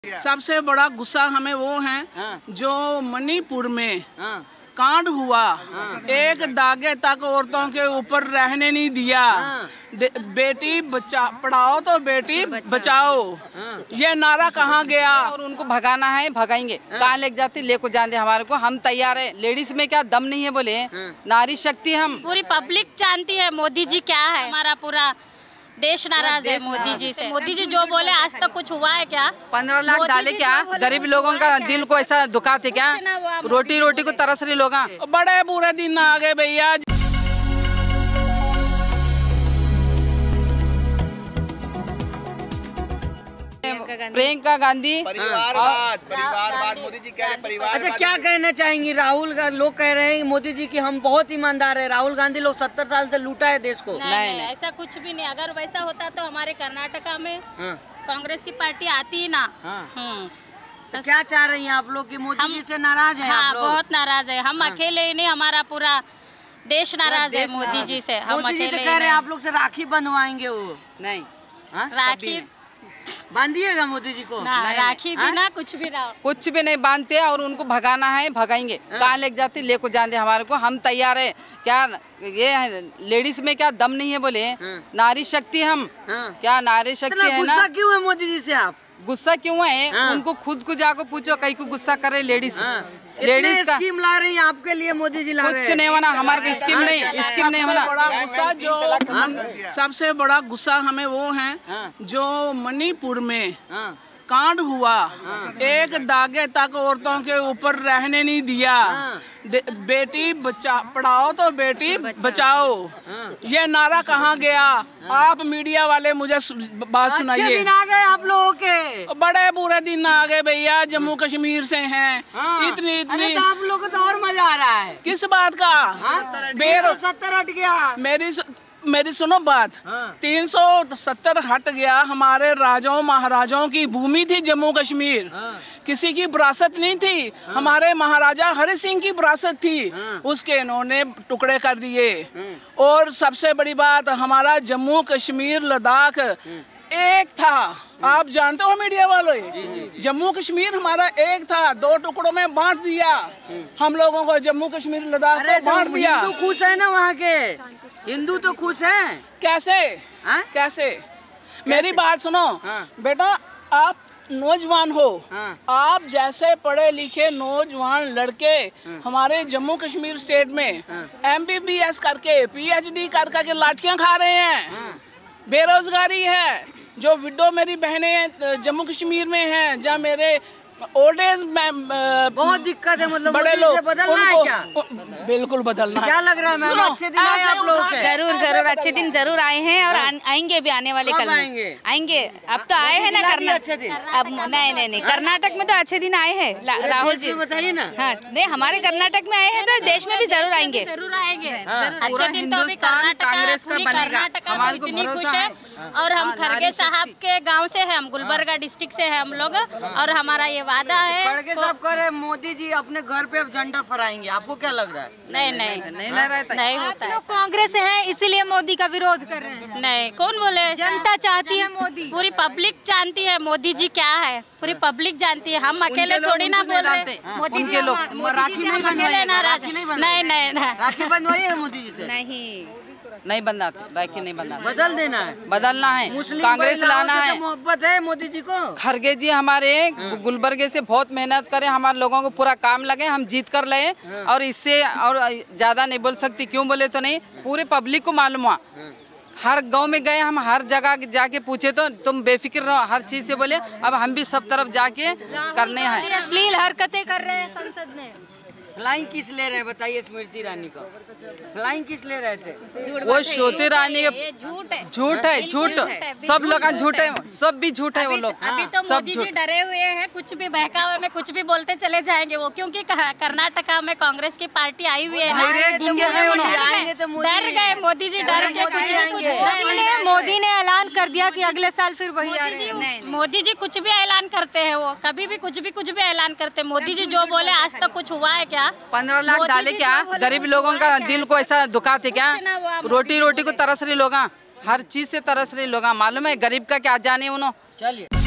सबसे बड़ा गुस्सा हमें वो है जो मणिपुर में कांड हुआ, एक दागे तक औरतों के ऊपर रहने नहीं दिया। बेटी पढ़ाओ तो बेटी बचाओ, ये नारा कहाँ गया? और उनको भगाना है, भगाएंगे। कहाँ लेके जाते लेको जाने हमारे को, हम तैयार है। लेडीज में क्या दम नहीं है बोले, नारी शक्ति हम पूरी पब्लिक जानती है मोदी जी क्या है। हमारा पूरा देश नाराज है मोदी जी से। मोदी जी जो बोले आज तक कुछ हुआ है क्या? 15 लाख डाले क्या? गरीब लोगों का दिल को ऐसा दुखाते क्या? रोटी रोटी को तरस रहे लोग। बड़े बुरे दिन आ गए भैया। प्रियंका गांधी परिवारवाद मोदी जी कह रहे हैं परिवार। अच्छा, क्या कहना चाहेंगी? राहुल लोग कह रहे हैं मोदी जी की हम बहुत ईमानदार है। राहुल गांधी लोग 70 साल से लूटा है देश को। नहीं, ऐसा कुछ भी नहीं। अगर वैसा होता तो हमारे कर्नाटका में कांग्रेस की पार्टी आती ही ना। तो क्या चाह रही हैं आप लोग की मोदी जी से नाराज है? हाँ, बहुत नाराज है। हम अकेले ही नहीं, हमारा पूरा देश नाराज है मोदी जी से। हम अकेले कह रहे हैं आप लोग से राखी बंधवाएंगे। वो नहीं, राखी बांधिएगा मोदी जी को? राखी भी ना, कुछ भी नहीं बांधते। और उनको भगाना है, भगाएंगे। कहाँ लेके जाते लेको जाने हमारे को, हम तैयार है। क्या ये लेडीज में क्या दम नहीं है बोले, नारी शक्ति हम क्या नारी शक्ति है ना। गुस्सा क्यों है मोदी जी से आप? गुस्सा क्यों है? उनको खुद को जाकर पूछो कहीं को गुस्सा करे लेडीज। लेडीज का स्कीम ला रही है आपके लिए मोदी जी, ला रहे हैं। कुछ नहीं होना हमारे स्कीम नहीं, स्कीम नहीं होना। बड़ा गुस्सा जो सबसे बड़ा गुस्सा हमें वो है जो मणिपुर में कांड हुआ, एक दागे तक औरतों के ऊपर रहने नहीं दिया। बेटी पढ़ाओ तो बेटी बचाओ, ये नारा कहाँ गया? आप मीडिया वाले मुझे बात सुनाइए। अच्छे दिन आ गए आप लोगों के। बड़े बुरे दिन आ गए भैया। जम्मू कश्मीर से हैं। इतनी तो आप लोगों को तो और मजा आ रहा है। किस बात का? 70 हट गया। मेरी सुनो बात। 370 हट गया। हमारे राजाओं महाराजाओं की भूमि थी जम्मू कश्मीर, किसी की विरासत नहीं थी। हमारे महाराजा हरि सिंह की विरासत थी, उसके इन्होंने टुकड़े कर दिए। और सबसे बड़ी बात, हमारा जम्मू कश्मीर लद्दाख एक था। आप जानते हो मीडिया वालों, जम्मू कश्मीर हमारा एक था, 2 टुकड़ों में बांट दिया हम लोगों को। जम्मू कश्मीर लद्दाख को बांट दिया। खुश है ना वहाँ के हिंदू, तो खुश हैं। कैसे? कैसे? मेरी बात सुनो बेटा, आप नौजवान हो। आप जैसे पढ़े लिखे नौजवान लड़के हमारे जम्मू कश्मीर स्टेट में MBBS करके PhD करके लाठियां खा रहे हैं। बेरोजगारी है। जो विडो मेरी बहनें जम्मू कश्मीर में हैं, जहाँ मेरे ओल्ड एज बहुत दिक्कत है। मतलब बड़े लोग बदलना है क्या? बिल्कुल बदलना है। क्या लग रहा है मैम? अच्छे दिन आए आप लोग के? जरूर अच्छे दिन जरूर आए हैं और आएंगे भी आने वाले कल आएंगे। अब तो आए हैं ना कर्नाटक। अब नहीं, कर्नाटक में तो अच्छे दिन आए हैं राहुल जी, बताइए ना। हाँ, नहीं हमारे कर्नाटक में आए हैं तो देश में भी जरूर आएंगे। अच्छे दिन तो अभी कांग्रेस का बनेगा, हमारे को इतनी खुश है। और हम खरगे साहब के गाँव से है, हम गुलबर्गा डिस्ट्रिक्ट से है हम लोग। और हमारा ये वादा है। खड़गे साहब कह रहे मोदी जी अपने घर पे अब झंडा फहराएंगे। आपको क्या लग रहा है? नहीं होता है। कांग्रेस है इसीलिए मोदी का विरोध कर रहे हैं। नहीं, कौन बोले? जनता चाहती है मोदी। पूरी पब्लिक जानती है मोदी जी क्या है। पूरी पब्लिक जानती है। हम अकेले थोड़ी ना बोल रहे। मोदी जी लोग राखी नहीं अकेले नाराज। नहीं, राखी बंधवाइए मोदी जी से। नहीं बंधाते, राखी नहीं बंधा। बदल देना है, बदलना है, कांग्रेस लाना है। मोहब्बत है मोदी जी को। खरगे जी हमारे गुलबर्गे से बहुत मेहनत करे, हमारे लोगों को पूरा काम लगे, हम जीत कर लाए। और इससे और ज्यादा नहीं बोल सकती। क्यों बोले तो नहीं, पूरे पब्लिक को मालूम हुआ। हर गांव में गए हम, हर जगह जाके पूछे तो तुम बेफिक्र रहो हर चीज से बोले। अब हम भी सब तरफ जाके करने हैं। अश्लील हरकतें कर रहे हैं संसद में। फ्लाइंग किस ले रहे हैं बताइए? स्मृति ईरानी को फ्लाइंग किस ले रहे थे? वो स्मृति ईरानी झूठ है। सब लोग झूठ है, सब भी झूठ है वो लोग। अभी तो मोदी जी डरे हुए हैं, कुछ भी बहकावे में कुछ भी बोलते चले जाएंगे वो, क्योंकि कर्नाटका में कांग्रेस की पार्टी आई हुई है। डर गए मोदी जी, डर के मोदी ने ऐलान कर दिया कि अगले साल फिर वही आ रहे हैं। मोदी जी कुछ भी ऐलान करते हैं, वो कभी भी कुछ भी ऐलान करते हैं। मोदी जी जो बोले आज तक कुछ हुआ है क्या? 15 लाख डाले क्या? गरीब लोगों का दिल को ऐसा दुखाते क्या? रोटी रोटी को तरस रहे लोग, हर चीज से तरस रहे लोग। मालूम है गरीब का क्या जाने उन्होंने। चलिए।